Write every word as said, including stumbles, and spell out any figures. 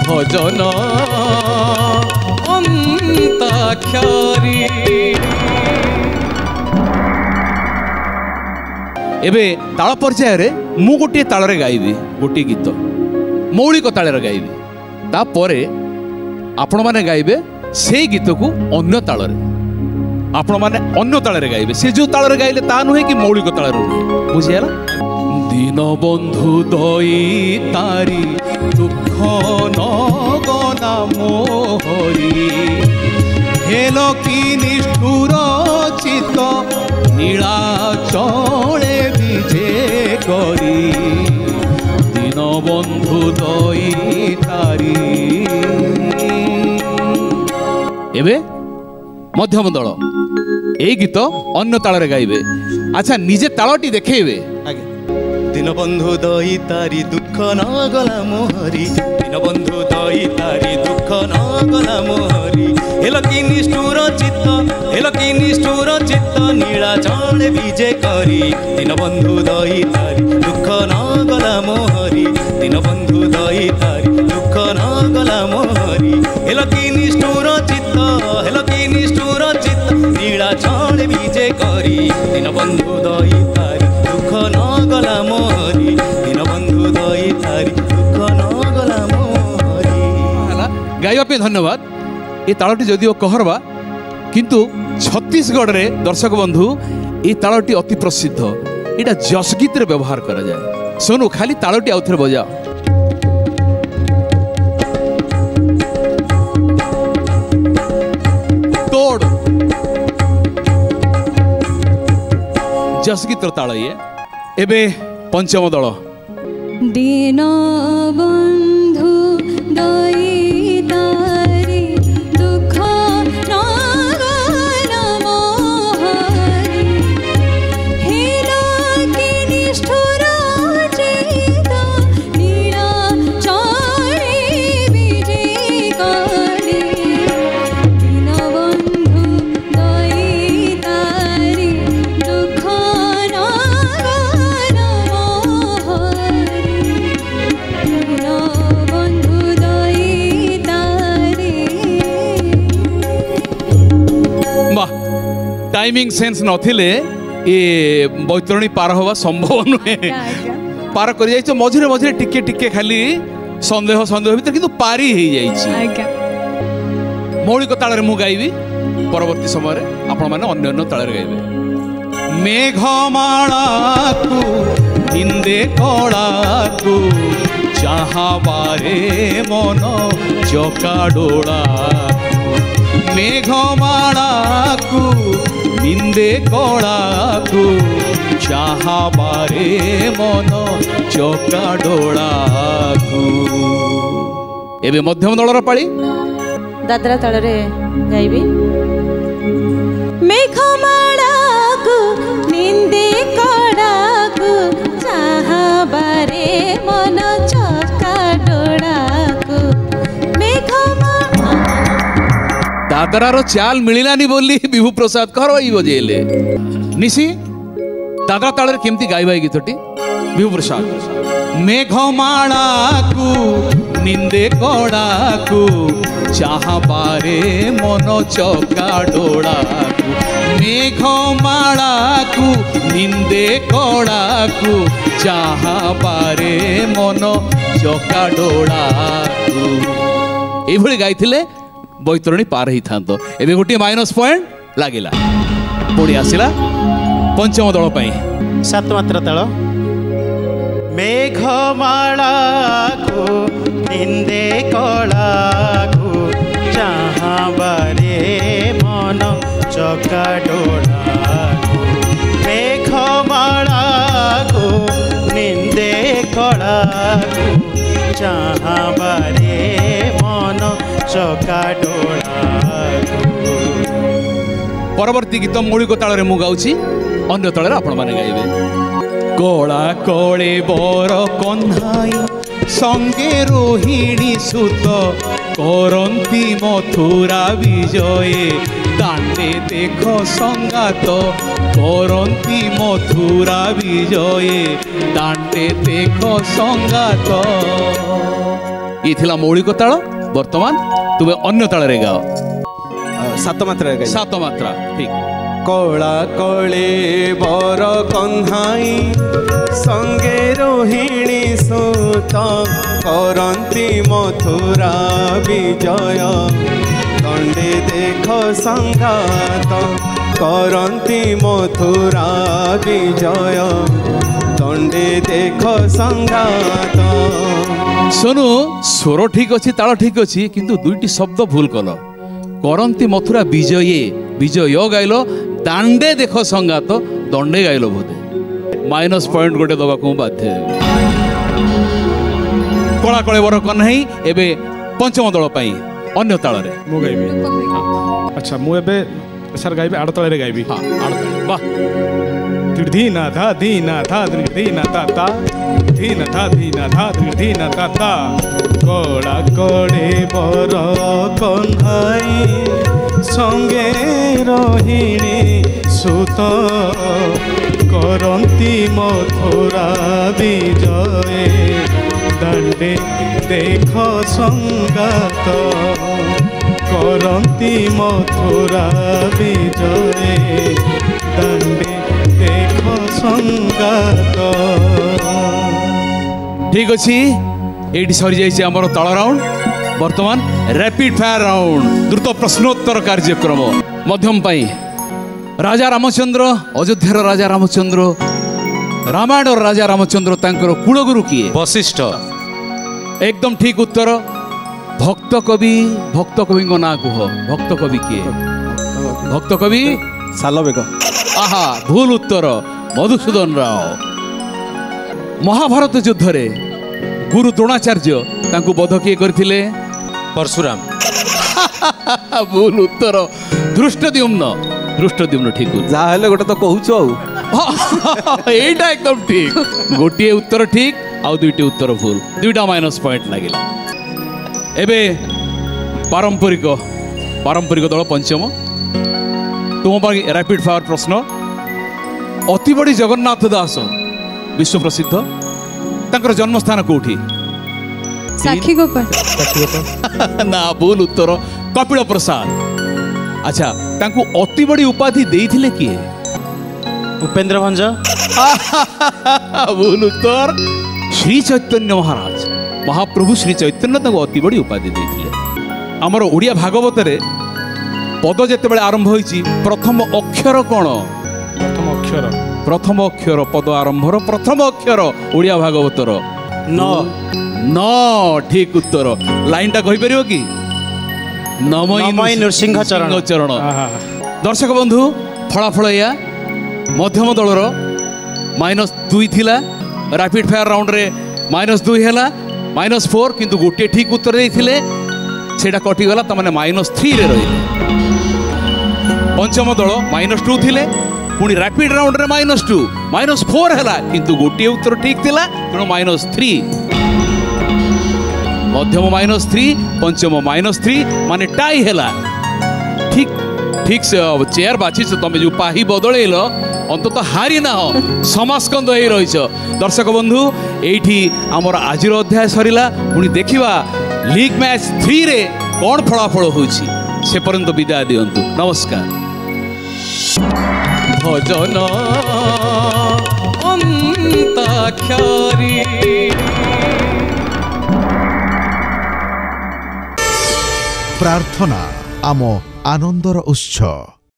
भजन अंताक्षरी। एबे ताल पर्याय मु गोटे ताल गाइबी गोटे गीत मौलिक ताल गाइबी तापरे आपण माने गाइबे से गीत को अन्य ताल आपण माने अन्य ताल गाइबे से जो ताल गाइले ता नुहे कि मौलिक ताल नुहे बुझियाला। दीन बंधु दई तारी दुख नगना मोहरी हेलो कि निष्ठुर चित नीला चले विजे करी दीन बंधु दई तारी। एबे मध्यम दल ए गीत अन्य ताल गाइबे। अच्छा निजे तालटी देखेबे। दीन बंधु दई तारी दुख न गला मोहरी दीन बंधु दई तारी दुख न गला मोहरी हेल कि निष्ठुर चित्त हेल कि निष्ठुर चित्त नीला चले विजे करी दीन बंधु दई तारी दुख न गला मोहरी दीन बंधु दई तारी दुख न गला मोहरी हेल कि निष्ठुर चित्त हेल कि निष्ठुर चित्त नीला चले विजे करी दीन बंधु दई तारी दुख न गला मोहरी दीन बंधु दई तारी दुख न गला मोहरी। गाइबा पे धन्यवाद। ये तालटी जदिओ कहरबा किंतु छत्तीसगढ़ रे दर्शक बंधु ये तालटी अति प्रसिद्ध एटा जसगीत रे व्यवहार करा जाए। सुनु खाली तालटी आउथरे बजा तोड़ जसगीत ताल ये। एबे पंचम दल दीन बंधु दई तारी दुख नगला मोहरी हेलो कि निष्ठुर चित्त नीला चले विजे करी दीन बंधु दई तारी दुख नगला मोहरी दीन बंधु दई तारी। वाह टाइमिंग सेंस नथिले ये बैतरणी पार हवा संभव नुहे पार कर जाइछ मझिरे मझिरे टिके टिके खाली संदेह संदेह भीतर किंतु पारी हो जाइछ। मौलिक ताल रे मु गाइबी परवर्ती समय रे आपण माने अन्य अन्य ताल रे गाइबे। मेघमाला को हिंदे कला को जहाँ बारे मन चका डोला मेघमाला को निंदे कला को जहाँ बारे मन चका डोला को। एबे मध्यम दलर पाली दादरा ताल रे गाइबी। मेघमाला को निंदे कला को जहाँ बारे मन चका डोला को मेघमाला। दादरार चाल मिलानी बोली विभु प्रसाद कर बजेले निशी दादरा ताल केमती गाइबा गीतटी विभु प्रसाद। मेघमाला को निंदे कड़ा को जहाँ बारे मन चका डोला को मेघमाला को निंदे कड़ा को जहाँ बारे मन चका डोला को ये गाई बैतरणी पार ही था। एबे गोटे माइनस पॉइंट लागिला पुणी आसिला पंचम दल पाई सात मात्र ताल। मेघमाला को निंदे कला को जहाँ बारे मन चका डोला को मेघमाला को निंदे कला को जहाँ बारे मन चका डोला को। परवर्ती गीत मौलिक ताल रे मु गाउची अन्य ताल रे आपण माने गाइबे। कला कले बर कन्हाई संगे रोहिणी सुत करंती मथुरा विजये दांडे देख संगात करंती मथुरा विजये दांडे देख संगात। ये थिला मौलिक ताल वर्तमान तुमे अन्य ताल रे गाओ सात मात्रा गाई सात मात्रा ठीक कला कले बर कन्हाई संगे रोहिणी सुत करंती मथुरा विजय दंडे देख संघात करंती मथुरा विजय दंडे देख संघात। सुनु स्वर ठीक अच्छी ताल ठीक अच्छी किंतु दुईटी शब्द भूल कल करंती मथुरा विजये विजय गाइल दांडे देख संगात दंडे गाइल बोधे माइनस पॉइंट गोटे दबा को बाध्य कला कले बर कन्हाई एबे पंचम दल पाई अन्य ताल रे मु गाइबी अच्छा मु एबे सर गाइबी आड़ ताल रे गाइबी हां आड़ ताल वाह धी ना धा धी ना धा धी ना ता ता धी ना धा धी ना धा धी ना ता ता कला कले बर कन्हाई संगे रोहिणी सुत करंती मथुरा विजय दंडे देख संगात करंती मथुरा विजय दंडे देख संगात। ठीक अच्छी ये सरी जाइए आमर तल राउंड वर्तमान रैपिड फायर राउंड द्रुत प्रश्नोत्तर कार्यक्रम मध्यम पाई राजा रामचंद्र अयोध्यार राजा रामचंद्र रामायण राजा रामचंद्र तांकर कुलगुरु किए वशिष्ठ एकदम ठीक उत्तर भक्त कवि भक्त कवि ना कुह भक्त कवि किए भक्त कवि सालबेग आहा भूल उत्तर मधुसूदन राव महाभारत युद्ध रे गुरु द्रोणाचार्य तांकु बध किए करथिले परशुराम भूल उत्तर धृष्टद्युम्न धृष्टद्युम्न ठीक जा हेले गोटे तो कहूछ एटा एकदम ठीक गोटे उत्तर ठीक आउ दुईटी उत्तर भूल दुईटा माइनस पॉइंट लागिला एबे पारंपरिक पारंपरिक दल पंचम तुम पर रैपिड फायर प्रश्न अति बड़ी जगन्नाथ दास विश्व प्रसिद्ध तांकर जन्मस्थान कोठी साक्षी गोपाल ना भूल उत्तर कपिल प्रसाद अच्छा तांकु अति बड़ी उपाधि देइथिले किए उपेंद्र भंज भूल उत्तर श्री चैतन्य महाराज महाप्रभु श्री चैतन्य तांकु अति बड़ी उपाधि देइथिले हमर ओडिया भागवत रे पद जेते बेले आरंभ होईची प्रथम अक्षर कोन प्रथम अक्षर प्रथम अक्षर पद आरंभर प्रथम अक्षर ओडिया भागवतर न न ठीक उत्तर लाइन टा कहि परियो कि नमय नृसिंह चरण चरण दर्शक बंधु फलाफल या मध्यम दलर माइनस दुई थिला रैपिड फायर राउंड रे माइनस दुई हैला माइनस फोर किंतु गोटे ठीक उत्तर देइथिले सेटा कटि गला त माने माइनस थ्री रे रहिले पंचम दल माइनस टू थिले पुणी रैपिड राउंड रे माइनस टू माइनस फोर हैला किंतु गोटे उत्तर ठीक थिला तेणु माइनस थ्री मध्यम माइनस थ्री पंचम माइनस थ्री माने टाई हैला ठीक ठीक से चेयर बाछि तुम जो पाही बदलैल अंतत हारी ना हो समास्कंद हो रही दर्शक बंधु एठी आमर आजिर अध्याय सरिला पुणी देखिबा लीग मैच थ्री रे कौन फलाफल होछि से पर्यंत विदाय दियंतु नमस्कार भजन अंताक्षरी प्रार्थना आम आनंदर उत्सव।